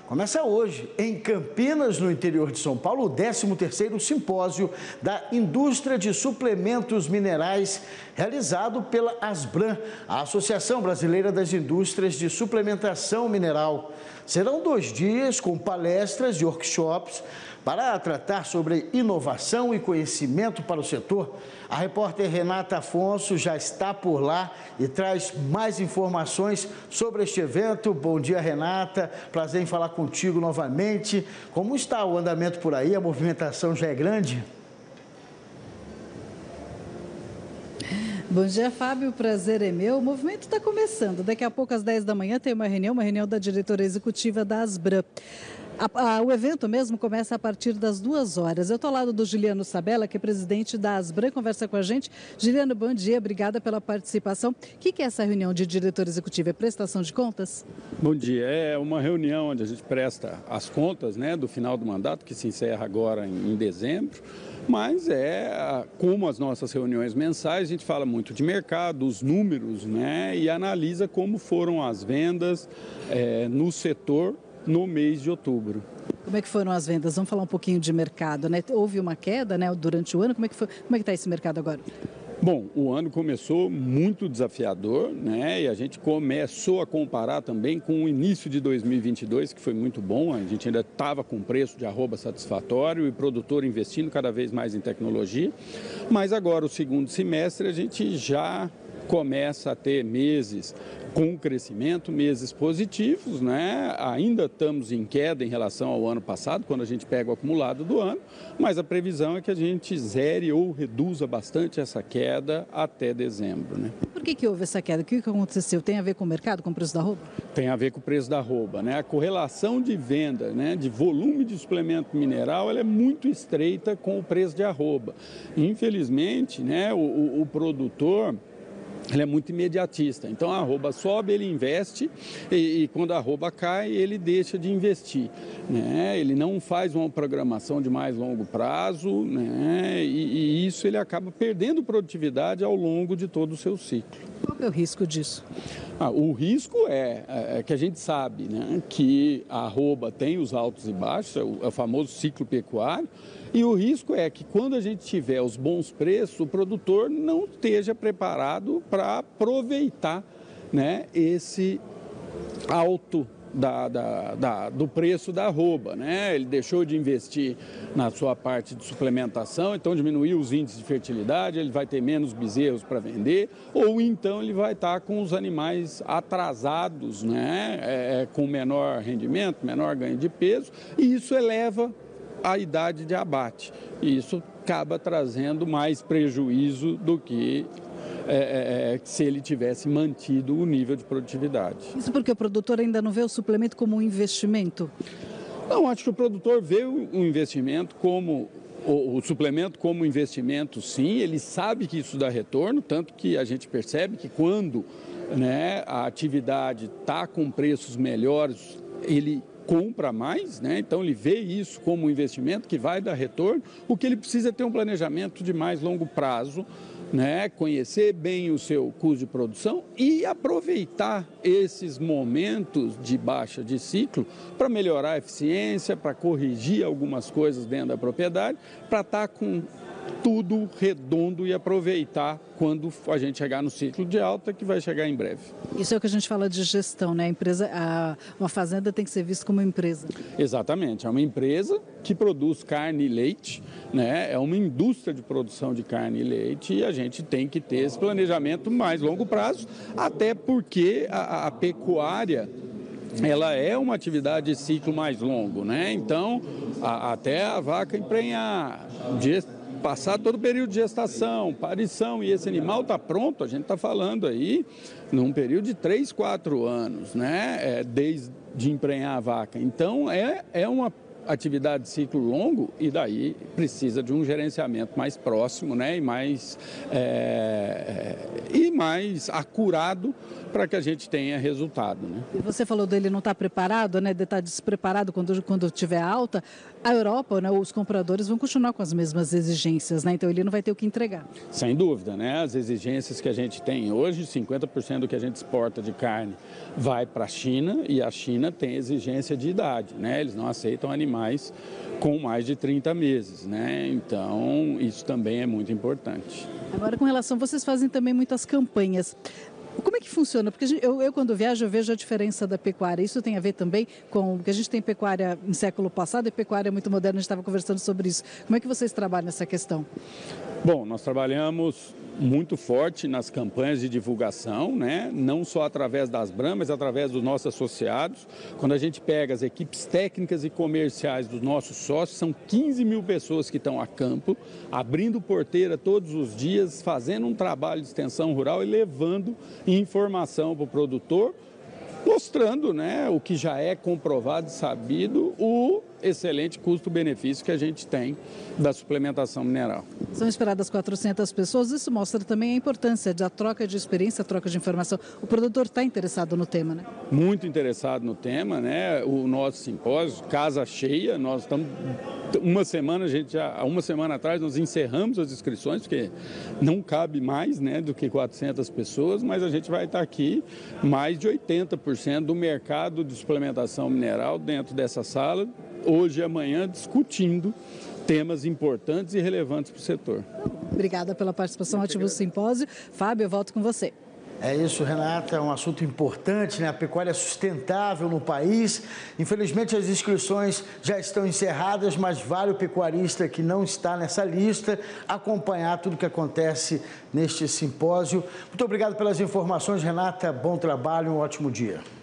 Começa hoje, em Campinas, no interior de São Paulo, o 13º Simpósio da Indústria de Suplementos Minerais, realizado pela Asbram, a Associação Brasileira das Indústrias de Suplementação Mineral. Serão 2 dias com palestras e workshops para tratar sobre inovação e conhecimento para o setor. A repórter Renata Afonso já está por lá e traz mais informações sobre este evento. Bom dia, Renata. Prazer em falar contigo novamente. Como está o andamento por aí? A movimentação já é grande? Bom dia, Fábio. O prazer é meu. O movimento está começando. Daqui a pouco, às 10 da manhã, tem uma reunião da diretora executiva da Asbram. O evento mesmo começa a partir das 2 horas. Eu estou ao lado do Juliano Sabella, que é presidente da Asbram, conversa com a gente. Juliano, bom dia, obrigada pela participação. O que é essa reunião de diretora executiva? É prestação de contas? Bom dia, é uma reunião onde a gente presta as contas, do final do mandato, que se encerra agora em dezembro. Mas como as nossas reuniões mensais, a gente fala muito de mercado, os números, e analisa como foram as vendas no setor no mês de outubro. Como é que foram as vendas? Vamos falar um pouquinho de mercado, Houve uma queda, durante o ano. Como é que está esse mercado agora? Bom, o ano começou muito desafiador, e a gente começou a comparar também com o início de 2022, que foi muito bom. A gente ainda estava com preço de arroba satisfatório e produtor investindo cada vez mais em tecnologia. Mas agora, o segundo semestre, a gente já começa a ter meses com crescimento, meses positivos, Ainda estamos em queda em relação ao ano passado, quando a gente pega o acumulado do ano, mas a previsão é que a gente zere ou reduza bastante essa queda até dezembro, Por que houve essa queda? O que aconteceu? Tem a ver com o mercado, com o preço da arroba? Tem a ver com o preço da arroba, A correlação de venda, de volume de suplemento mineral, ela é muito estreita com o preço de arroba. Infelizmente, o produtor, ele é muito imediatista, então a arroba sobe, ele investe e quando a arroba cai, ele deixa de investir. Ele não faz uma programação de mais longo prazo, e isso ele acaba perdendo produtividade ao longo de todo o seu ciclo. Qual é o risco disso? O risco é que a gente sabe que a arroba tem os altos e baixos, é o famoso ciclo pecuário, e o risco é que quando a gente tiver os bons preços, o produtor não esteja preparado para aproveitar esse alto do preço da arroba, Ele deixou de investir na sua parte de suplementação, então diminuiu os índices de fertilidade, ele vai ter menos bezerros para vender, ou então ele vai estar com os animais atrasados, com menor rendimento, menor ganho de peso, e isso eleva a idade de abate. E isso acaba trazendo mais prejuízo do que se ele tivesse mantido o nível de produtividade. Isso porque o produtor ainda não vê o suplemento como um investimento? Não, acho que o produtor vê o investimento como o suplemento como investimento, sim. Ele sabe que isso dá retorno, tanto que a gente percebe que quando a atividade está com preços melhores, ele compra mais, então ele vê isso como um investimento que vai dar retorno. O que ele precisa é ter um planejamento de mais longo prazo, conhecer bem o seu custo de produção e aproveitar esses momentos de baixa de ciclo para melhorar a eficiência, para corrigir algumas coisas dentro da propriedade, para estar com tudo redondo e aproveitar quando a gente chegar no ciclo de alta, que vai chegar em breve. Isso é o que a gente fala de gestão, uma fazenda tem que ser vista como empresa. Exatamente, é uma empresa que produz carne e leite, é uma indústria de produção de carne e leite, e a gente tem que ter esse planejamento mais longo prazo, até porque a pecuária, ela é uma atividade de ciclo mais longo, Então, até a vaca emprenhar, passar todo o período de gestação, parição, e esse animal está pronto, a gente está falando aí num período de 3, 4 anos, desde emprenhar a vaca. Então, é uma atividade de ciclo longo e daí precisa de um gerenciamento mais próximo, né, e mais acurado para que a gente tenha resultado, né? E você falou dele não estar preparado, né, de estar despreparado quando tiver alta. A Europa, né, os compradores vão continuar com as mesmas exigências, né? Então ele não vai ter o que entregar. Sem dúvida, né? As exigências que a gente tem hoje, 50% do que a gente exporta de carne vai para a China e a China tem exigência de idade, né? Eles não aceitam animais com mais de 30 meses, né? Então isso também é muito importante. Agora, com relação, vocês fazem também muitas campanhas. Como é que funciona? Porque eu quando viajo, eu vejo a diferença da pecuária. Isso tem a ver também com que a gente tem pecuária em século passado e pecuária muito moderna. A gente estava conversando sobre isso. Como é que vocês trabalham nessa questão? Bom, nós trabalhamos muito forte nas campanhas de divulgação, né? Não só através das Bram, mas através dos nossos associados. Quando a gente pega as equipes técnicas e comerciais dos nossos sócios, são 15 mil pessoas que estão a campo, abrindo porteira todos os dias, fazendo um trabalho de extensão rural e levando informação para o produtor, mostrando, né, o que já é comprovado e sabido, o excelente custo-benefício que a gente tem da suplementação mineral. São esperadas 400 pessoas, isso mostra também a importância da troca de experiência, troca de informação. O produtor está interessado no tema, né? Muito interessado no tema, né? O nosso simpósio, casa cheia, nós estamos... uma semana atrás nós encerramos as inscrições, porque não cabe mais, né, do que 400 pessoas, mas a gente vai estar aqui, mais de 80% do mercado de suplementação mineral dentro dessa sala, hoje e amanhã, discutindo temas importantes e relevantes para o setor. Obrigada pela participação, ótimo simpósio. Fábio, eu volto com você. É isso, Renata, é um assunto importante, né? A pecuária sustentável no país. Infelizmente, as inscrições já estão encerradas, mas vale o pecuarista que não está nessa lista acompanhar tudo o que acontece neste simpósio. Muito obrigado pelas informações, Renata. Bom trabalho, um ótimo dia.